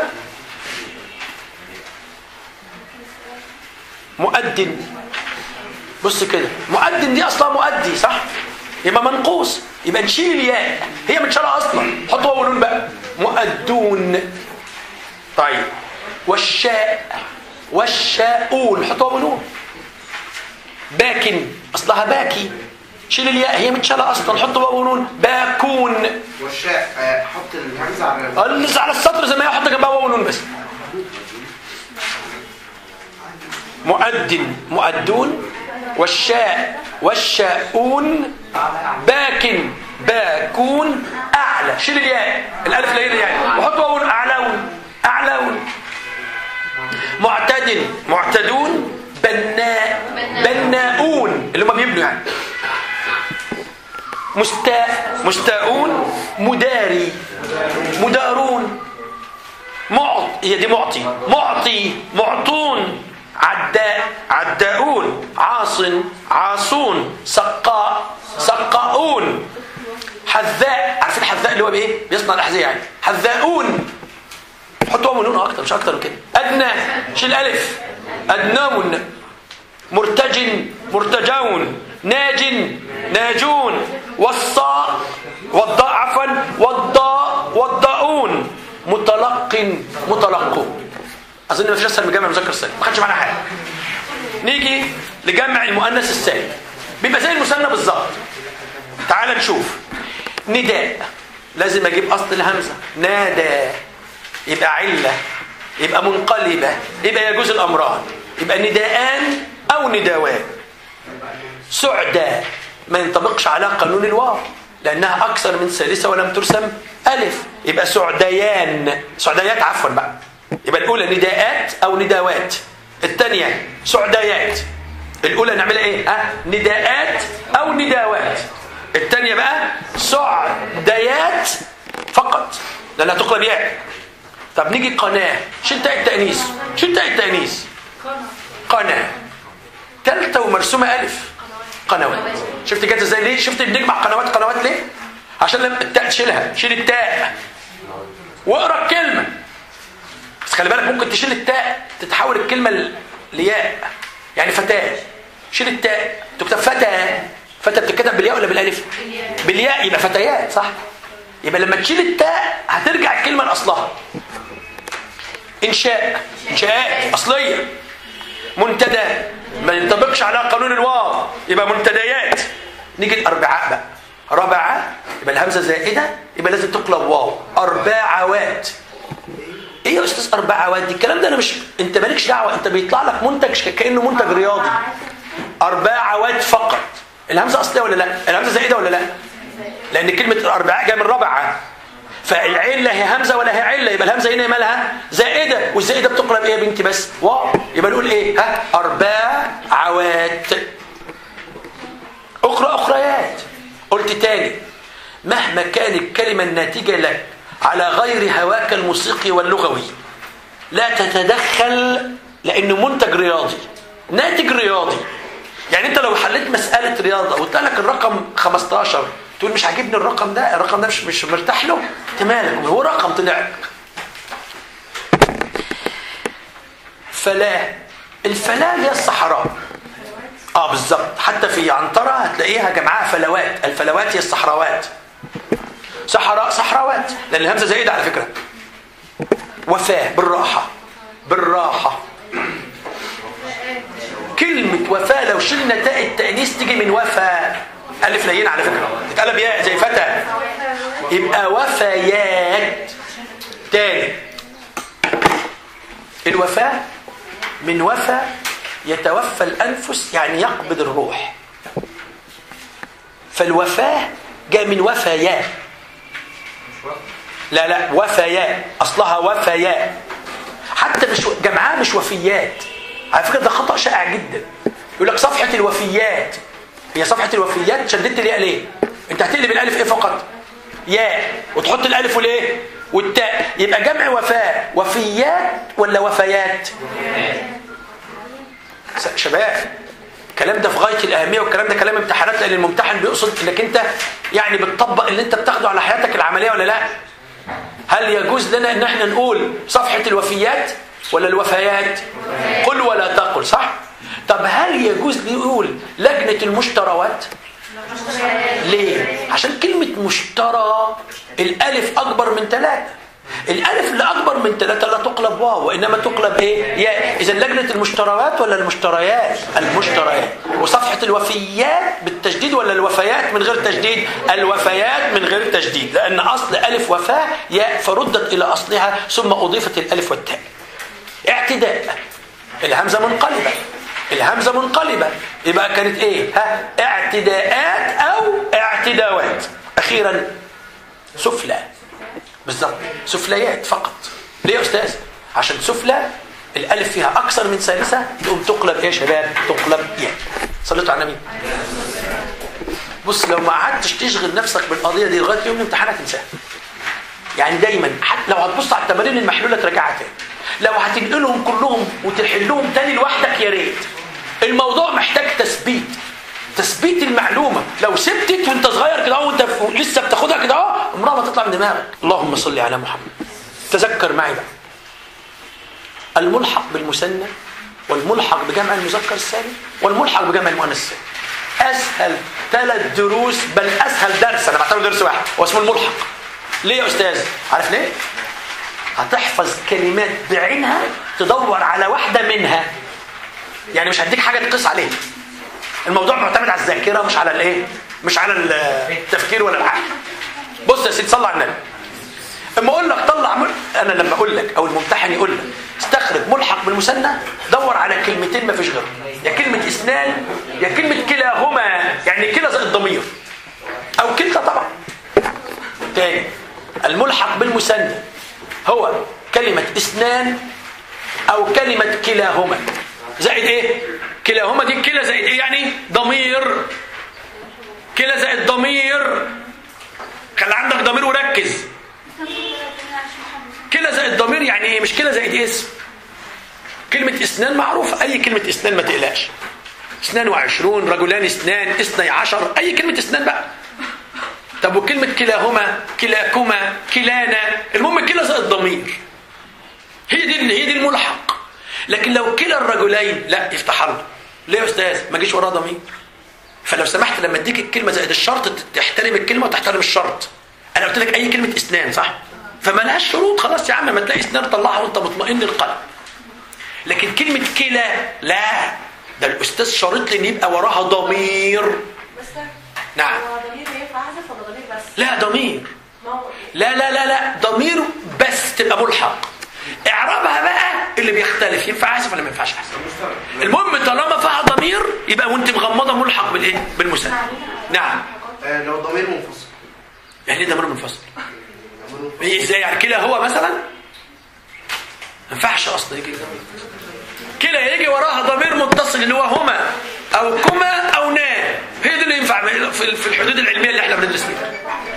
مؤذن. بص كده مؤذن دي اصلا مؤدي صح، يبقى منقوص، يبقى نشيل الياء، هي متشالة اصلا، حط واو ونون بقى. مؤدون. طيب والشاء والشاؤون حط واو ونون. باكن اصلها باكي، شيل الياء هي متشالة اصلا، حط واو ونون. باكون. والشاء حط الهمزة على الهمزة على السطر زي ما هي، حط جنبها واو ونون بس. مؤذن مؤدون. والشاء والشاؤون. باكن باكون. أعلى شيل الياء الألف لا يعني وحط واو. أعلون أعلون. معتدل معتدون. بناء بناؤون اللي هم بيبنوا يعني. مستاء مستاؤون. مداري مدارون. معط هي دي معطي معطي معطون. عداء عداؤون. عاص عاصون. سقاء سقاؤون. حذاء عارفين الحذاء اللي هو بايه بيصنع الاحذيه يعني. حذاؤون. حطوا واو ونون اكتر مش اكتر من كده. ادنى شيل الف. ادنون. مرتجن مرتجون. ناج ناجون. والصاء والضاء عفوا والضاء والضاؤون. متلق متلقون. اظن ما فيش اسهل من جمع المذكر السالم، ما خدش معانا حاجه. نيجي لجمع المؤنث السالم، بيبقى زي المثنى بالظبط. تعال نشوف. نداء لازم اجيب اصل الهمزه. نادى يبقى عله، يبقى منقلبه، يبقى يجوز الامران، يبقى نداءان او نداوان. سعداء ما ينطبقش على قانون الواو لانها اكثر من ثالثه ولم ترسم الف، يبقى سعديان سعديات عفوا بقى. يبقى الأولى نداءات أو نداوات، الثانية سعدايات. الأولى نعملها إيه؟ أه؟ نداءات أو نداوات. الثانية بقى سعدايات فقط لأنها تقلب ياء. طب نيجي قناة. شيل تاء التأنيث شيل تاء التأنيث. قناة ثالثة ومرسومة ألف. قنوات. شفت جت ازاي؟ ليه؟ شفت بنجمع قنوات قنوات ليه؟ عشان لما التاء تشيلها شيل التاء واقرا الكلمة. خلي بالك ممكن تشيل التاء تتحول الكلمة لياء، يعني فتاة، شيل التاء تكتب فتى. فتى بتتكتب بالياء ولا بالالف؟ بالياء، يبقى فتيات صح. يبقى لما تشيل التاء هترجع الكلمة لأصلها. إنشاء، إنشاءات أصلية. منتدى ما ينطبقش على قانون الواو، يبقى منتديات. نيجي الأربعاء بقى، ربعة يبقى الهمزة زائدة، يبقى لازم تقلب واو. أربعوات. إيه يا أستاذ أربعوات دي؟ الكلام ده أنا مش، أنت مالكش دعوة، أنت بيطلع لك منتج كأنه منتج رياضي. أربعوات فقط. الهمزة أصلية ولا لا؟ الهمزة زائدة ولا لا؟ لأن كلمة الأربعاء جاء من ربعة، فالعين لا هي همزة ولا هي علة، يبقى الهمزة هنا مالها زائدة، والزائدة بتقلب إيه يا بنتي بس؟ واو. يبقى نقول إيه؟ ها؟ أربعوات. أخرى أخريات. قلت تاني، مهما كانت الكلمة الناتجة لك على غير هواك الموسيقي واللغوي لا تتدخل، لأنه منتج رياضي، ناتج رياضي. يعني انت لو حليت مسألة رياضة وقلت لك الرقم خمستاشر تقول مش عاجبني الرقم ده، الرقم ده مش مش مرتاح له، انت مالك؟ هو رقم طلع لك. فلا، الفلا هي الصحراء. اه بالظبط، حتى في عنترة هتلاقيها جمعها فلوات، الفلوات هي الصحراوات. صحراء صحراوات، لأن الهمزة زائدة على فكرة. وفاة بالراحة، بالراحة. كلمة وفاة لو شلنا تاء التأنيث تيجي من وفا، ألف لينة على فكرة، تتقلب ياء زي فتى، يبقى وفيات. تاني، الوفاة من وفى يتوفى الأنفس، يعني يقبض الروح. فالوفاة جاء من وفيات. لا لا، وفيات أصلها وفيات، حتى مش جمعها مش وفيات على فكرة، ده خطأ شائع جدا. يقول لك صفحة الوفيات، هي صفحة الوفيات شددت الياء ليه؟ انت هتقلب الالف ايه فقط؟ ياء، وتحط الالف والايه؟ والتاء، يبقى جمع وفاء وفيات ولا وفيات؟ شباب الكلام ده في غاية الأهمية، والكلام ده كلام امتحانات، لأن الممتحن بيقصد انك انت يعني بتطبق اللي انت بتاخده على حياتك العملية ولا لا؟ هل يجوز لنا ان احنا نقول صفحة الوفيات ولا الوفيات؟ قل ولا تقل، صح؟ طب هل يجوز نقول لجنة المشتروات؟ ليه؟ عشان كلمة مشترى الألف أكبر من ثلاثة، الألف اللي أكبر من ثلاثة لا تقلب واو، وإنما تقلب إيه؟ ياء. إذا لجنة المشتروات ولا المشتريات؟ المشتريات. وصفحة الوفيات بالتجديد ولا الوفيات من غير تجديد؟ الوفيات من غير تجديد، لأن أصل ألف وفاء ياء، فردت إلى أصلها ثم أضيفت الألف والتاء. اعتداء، الهمزة منقلبة، الهمزة منقلبة، يبقى كانت ايه؟ ها؟ اعتداءات او اعتداوات. اخيرا سفلى، بالظبط سفليات فقط. ليه يا استاذ؟ عشان سفلى الالف فيها اكثر من ثالثة، تقوم تقلب ايه يا شباب؟ تقلب ياء. صليتوا على النبي. بص، لو ما قعدتش تشغل نفسك بالقضية دي لغاية يوم الامتحان هتنساها. يعني دايما حتى لو هتبص على التمارين المحلولة تراجعها تاني، لو هتنقلهم كلهم وتحلهم تاني لوحدك يا ريت. الموضوع محتاج تثبيت، تثبيت المعلومة. لو سبتت وانت صغير كده وانت لسه بتاخدها كده اهو عمرها ما تطلع من دماغك. اللهم صل على محمد. تذكر معي بقى الملحق بالمثنى والملحق بجمع المذكر السالم والملحق بجمع المؤنث السالم. اسهل ثلاث دروس، بل اسهل درس، انا بعتبره درس واحد، هو اسمه الملحق. ليه يا استاذ؟ عارف ليه؟ هتحفظ كلمات بعينها، تدور على واحدة منها. يعني مش هديك حاجة تقيس عليها. الموضوع معتمد على الذاكرة مش على الايه؟ مش على التفكير ولا العقل. بص يا سيدي، صلى على النبي. اما اقول لك طلع مل... انا لما اقول لك او الممتحن يقول لك استخرج ملحق بالمثنى، دور على كلمتين ما فيش غيرهم، يا كلمة اثنان يا كلمة كلاهما، يعني كلا زائد الضمير او كلتا طبعا. تاني، الملحق بالمثنى هو كلمة اثنان او كلمة كلاهما زائد ايه؟ كلاهما دي كلا زائد ايه؟ يعني ضمير. كلا زائد ضمير، خلي عندك ضمير وركز. كلا زائد ضمير يعني ايه؟ مش كلا زائد اسم. كلمة اثنان معروفة، اي كلمة اثنان ما تقلقش. اثنان وعشرون، رجلان اثنان، اثني عشر، اي كلمة اثنان بقى. طب وكلمة كلاهما، كلاكما، كلانا، المهم كلا زائد ضمير. هي دي هي دي الملحق. لكن لو كلا الرجلين لا يفتح له. ليه يا استاذ؟ ما جيش وراه ضمير. فلو سمحت لما اديك الكلمه زائد الشرط تحترم الكلمه وتحترم الشرط. انا قلت لك اي كلمه اسنان صح؟ فما لهاش شروط. خلاص يا عم ما تلاقي اسنان طلعها وانت مطمئن القلب. لكن كلمه كلا لا، ده الاستاذ شرط لي ان يبقى وراها ضمير. بس نعم. هو ضمير ينفع احذف ولا ضمير بس؟ لا ضمير. ما هو لا لا لا لا ضمير بس تبقى ملحق. اعرابها بقى اللي بيختلف، ينفع احذف ولا ما ينفعش احذف. المهم طالما فيها ضمير يبقى وانت مغمضه ملحق بالايه؟ بالمثنى. نعم. آه لو ضمير منفصل. يعني ايه ضمير منفصل؟ ايه ازاي يعني كلا هو مثلا؟ ما ينفعش اصلا يجي كلا يجي وراها ضمير متصل اللي هو هما او كما او نا. هي دي اللي ينفع في الحدود العلميه اللي احنا بندرس فيها.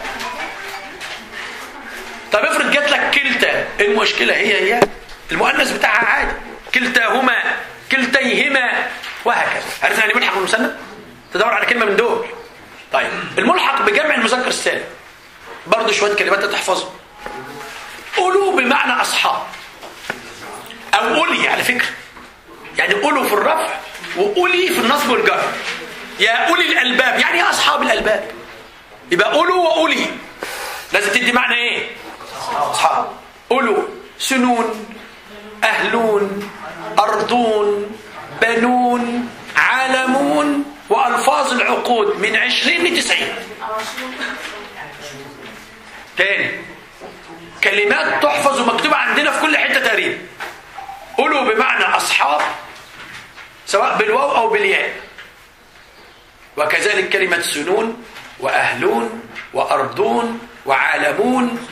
طب افرض جات لك كلتا، المشكله هي هي المؤنث بتاعها عادي، كلتاهما كلتيهما وهكذا. عرفنا يعني ملحق بالمثنى؟ تدور على كلمه من دول. طيب الملحق بجمع المذكر السالم برضه شويه كلمات تحفظهم. أولو بمعنى أصحاب أو أولي على فكرة، يعني أولو في الرفع وأولي في النصب والجر. يا أولي الألباب يعني يا أصحاب الألباب. يبقى أولو وأولي لازم تدي معنى إيه؟ أصحاب. أولو سنون أهلون أرضون بنون عالمون وألفاظ العقود من عشرين لتسعين. تاني كلمات تحفظ ومكتوبة عندنا في كل حتة تقريبا. أولو بمعنى أصحاب سواء بالواو أو بالياء. وكذلك كلمة سنون وأهلون وأرضون وعالمون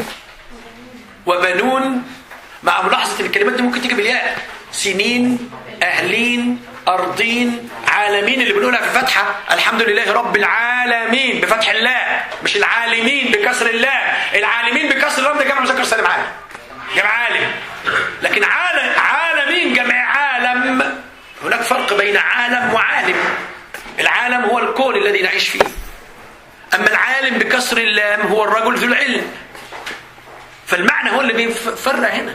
وبنون، مع ملاحظة ان الكلمات دي ممكن تيجي بالياء. سنين أهلين أرضين عالمين اللي بنقولها في الفتحة الحمد لله رب العالمين بفتح الله، مش العالمين بكسر الله. العالمين بكسر الله ده جمع مذكر سالم عالم، جمع عالم. لكن عالم عالمين جمع عالم. هناك فرق بين عالم وعالم. العالم هو الكون الذي نعيش فيه، أما العالم بكسر اللام هو الرجل ذو العلم. فالمعنى هو اللي بيفرق هنا.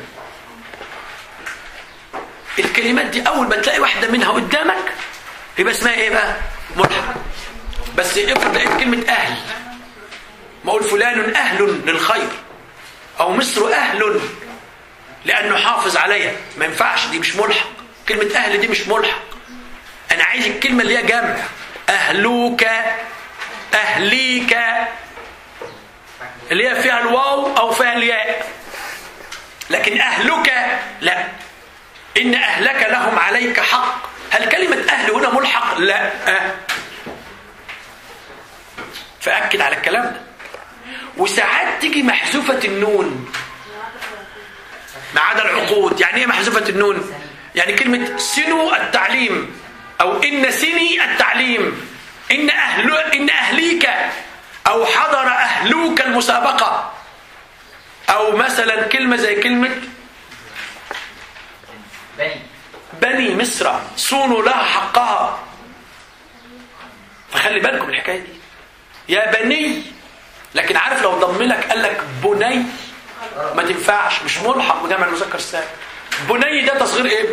الكلمات دي أول ما تلاقي واحدة منها قدامك يبقى اسمها إيه بقى؟ ملحق. بس افرض لقيت كلمة أهل، ما أقول فلان أهل للخير أو مصر أهل لأنه حافظ عليها، ما ينفعش، دي مش ملحق. كلمة أهل دي مش ملحق. أنا عايز الكلمة اللي هي جمع، أهلوك أهليك اللي هي فيها الواو أو فيها الياء. لكن أهلك لا، إن أهلك لهم عليك حق. هل كلمة أهل هنا ملحق؟ لا. فأكد على الكلام ده. وساعات تيجي محذوفة النون ما عدا العقود. يعني ايه محذوفة النون؟ يعني كلمة سنو التعليم أو إن سني التعليم، إن أهل إن أهليك أو حضر أهلوك المسابقة، أو مثلا كلمة زي كلمة بني بني مصر صونوا لها حقها. فخلي بالكم الحكاية دي يا بني. لكن عارف لو ضم لك قال لك بني ما تنفعش، مش ملحق بجمع المذكر السالم. بني ده تصغير ايه؟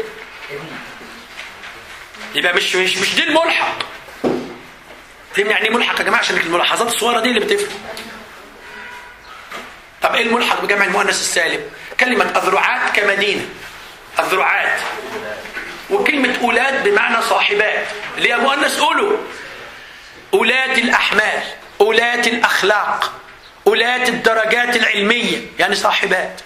يبقى مش مش مش دي الملحق. فهم يعني ايه ملحق يا جماعه؟ عشان الملاحظات الصغيره دي اللي بتفرق. طب ايه الملحق بجمع المؤنث السالم؟ كلمه اذرعات كمدينه، الذرعات. وكلمه اولاد بمعنى صاحبات اللي هي مؤنث اولو، اولاد الاحمال، اولاد الاخلاق، اولاد الدرجات العلميه، يعني صاحبات.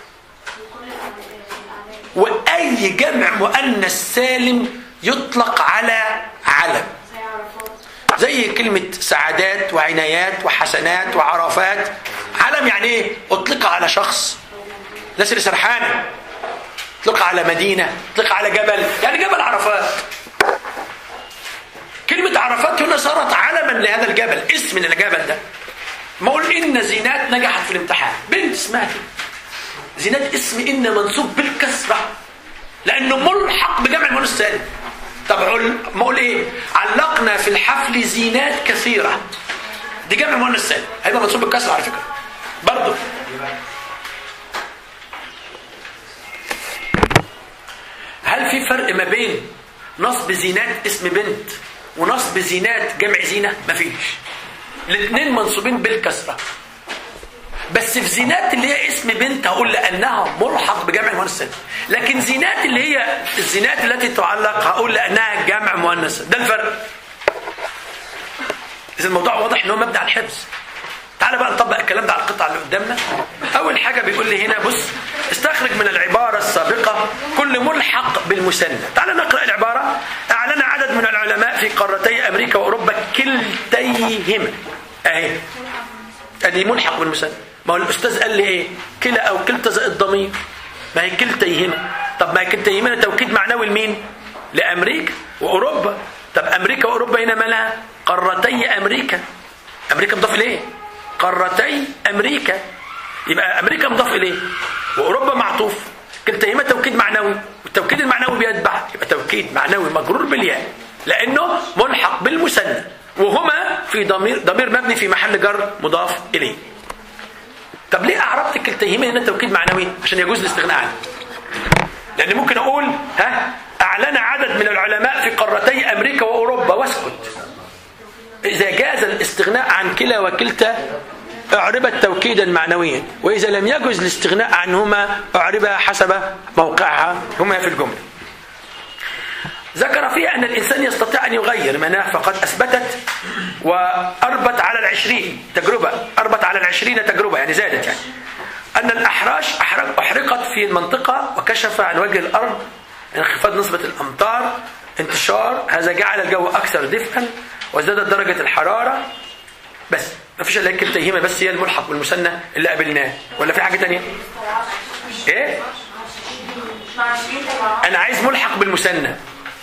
واي جمع مؤنث سالم يطلق على علم، زي كلمة سعادات وعنايات وحسنات وعرفات. علم يعني ايه؟ اطلق على شخص، الناس اللي سرحانة. اطلق على مدينة، اطلق على جبل، يعني جبل عرفات. كلمة عرفات هنا صارت علما لهذا الجبل، اسم الجبل ده. ما اقول ان زينات نجحت في الامتحان، بنت اسمها كده زينات، اسم ان منصوب بالكسرة لانه ملحق بجمع المؤنث السالم. طب ما اقول ايه؟ علقنا في الحفل زينات كثيرة، دي جمع مؤنث سالم، هيبقى منصوب بالكسرة على فكرة برضه. في فرق ما بين نصب زينات اسم بنت ونصب زينات جمع زينة؟ مفيش. الاثنين منصوبين بالكسرة، بس في زينات اللي هي اسم بنت هقول لأنها ملحق بجمع مؤنث سالم، لكن زينات اللي هي الزينات التي تعلق هقول لأنها جمع مؤنث. ده الفرق. إذا الموضوع واضح إن هو مبني على الحفظ. تعال بقى نطبق الكلام ده على القطعة اللي قدامنا. أول حاجة بيقول لي هنا بص، استخرج من العبارة السابقة كل ملحق بالمثنى. تعال نقرأ العبارة. أعلن عدد من العلماء في قارتي أمريكا وأوروبا كلتيهما. أهي أدي ملحق بالمثنى. ما هو الأستاذ قال لي إيه؟ كلا أو كلتا زائد ضمير. ما هي كلتيهما. طب ما هي كلتيهما توكيد معنوي لمين؟ لأمريكا وأوروبا. طب أمريكا وأوروبا هنا مالها؟ قارتي أمريكا. أمريكا مضاف إليه؟ قارتي أمريكا. يبقى أمريكا مضاف إليه وأوروبا معطوف. كلتيهما توكيد معنوي، والتوكيد المعنوي بيتبع، يبقى توكيد معنوي مجرور بالياء لأنه ملحق بالمثنى، وهما في ضمير ضمير مبني في محل جر مضاف إليه. طب ليه أعربت كلتيهما هنا توكيد معنوي؟ عشان يجوز الاستغناء عنه. لأن ممكن أقول ها أعلن عدد من العلماء في قارتي أمريكا وأوروبا واسكت. إذا جاز الاستغناء عن كلا وكلتا أعربت توكيدا معنويا، وإذا لم يجوز الاستغناء عنهما أعربها حسب موقعها هما في الجملة. ذكر فيها أن الإنسان يستطيع أن يغير مناه، فقد أثبتت وأربت على العشرين تجربة أربت على العشرين تجربة يعني زادت، يعني أن الأحراش أحرقت في المنطقة وكشف عن وجه الأرض انخفاض نسبة الأمطار انتشار، هذا جعل الجو أكثر دفئا وزادت درجة الحرارة. بس ما فيش الا كلتيهما بس هي الملحق بالمثنى اللي قابلناه، ولا في حاجة تانية؟ ايه؟ انا عايز ملحق بالمثنى.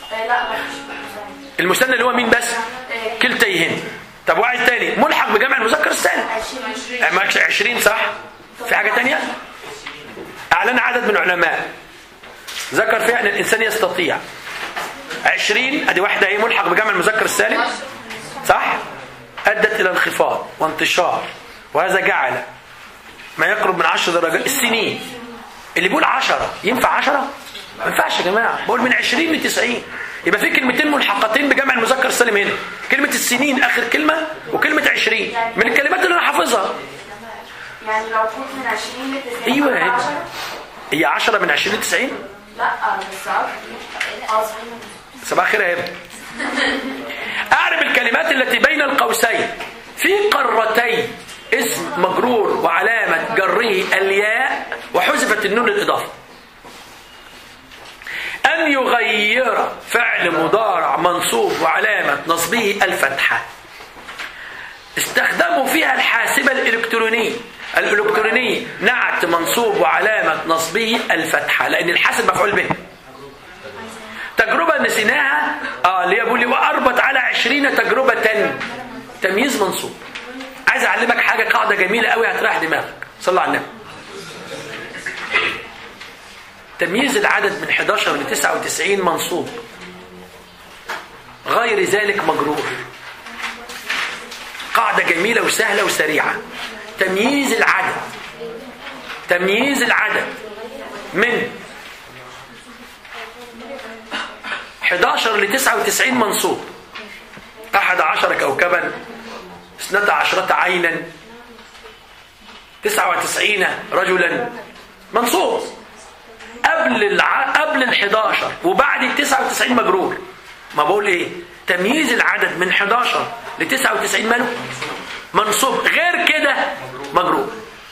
المثنى اللي هو مين بس؟ كلتيهما. طب واحد تاني ملحق بجمع المذكر السالم عشرين صح؟ في حاجة تانية؟ اعلن عدد من العلماء ذكر فيها ان الانسان يستطيع عشرين، ادي واحدة هي ملحق بجمع المذكر السالم صح؟ أدت إلى انخفاض وانتشار، وهذا جعل ما يقرب من عشر درجات. السنين اللي بيقول عشرة ينفع عشرة؟ ما ينفعش يا جماعة، بقول من عشرين لتسعين. يبقى في كلمتين ملحقتين بجمع المذكر السالم هنا، كلمة السنين آخر كلمة وكلمة عشرين من الكلمات اللي أنا حافظها. يعني لو كنت من عشرين لتسعين أيوة هي عشرة من عشرين لتسعين؟ لا بس قصدي صباح الخير يا ابني. أعرف الكلمات التي بين القوسين. في قارتي اسم مجرور وعلامة جره الياء وحذفت النون الإضافة. أن يغير فعل مضارع منصوب وعلامة نصبه الفتحة. استخدموا فيها الحاسبة الإلكترونية. الإلكترونية نعت منصوب وعلامة نصبه الفتحة لأن الحاسب مفعول به. تجربة نسيناها اه اللي يقول لي وأربط على عشرين تجربة تمييز منصوب. عايز أعلمك حاجة قاعدة جميلة قوي هتريح دماغك. صلى على النبي. تمييز العدد من حداشر ل تسعة وتسعين منصوب، غير ذلك مجرور. قاعدة جميلة وسهلة وسريعة. تمييز العدد تمييز العدد من حداشر ل تسعة وتسعين منصوب. أحد عشر كوكبا، اثنتا عشرة عينا، تسعة وتسعين رجلا منصوب. قبل الع... قبل الحداشر وبعد التسعة وتسعين مجرور. ما بقول ايه؟ تمييز العدد من حداشر ل تسعة وتسعين ماله؟ منصوب، غير كده مجرور.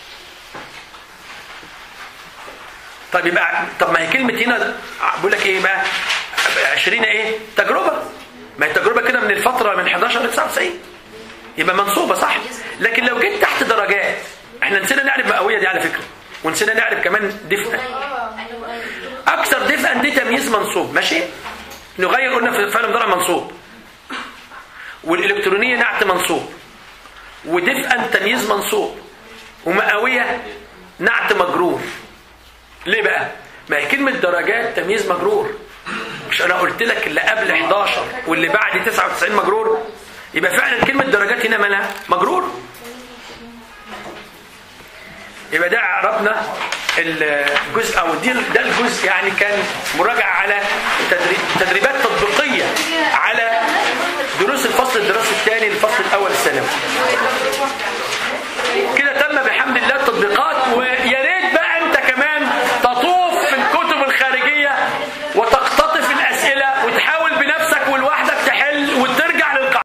طب يبقى طب ما هي كلمة هنا بقول لك ايه بقى؟ عشرين ايه؟ تجربة. ما هي تجربة كده من الفترة من حداشر ل تسعة وتسعين يبقى منصوبة صح. لكن لو جيت تحت درجات، احنا نسينا نعرف مئوية دي على فكرة، ونسينا نعرف كمان دفئا. اكثر دفئا دي تمييز منصوب ماشي. نغير قلنا في فعل مضارع منصوب، والالكترونية نعت منصوب، ودفئا تمييز منصوب، ومئوية نعت مجرور. ليه بقى؟ ما هي كلمة درجات تمييز مجرور. مش انا قلت لك اللي قبل حداشر واللي بعد تسعة وتسعين مجرور؟ يبقى فعلا كلمة درجات هنا مالها؟ مجرور. يبقى ده عرفنا الجزء او دي ده الجزء يعني كان مراجعه على تدريب تدريبات تطبيقيه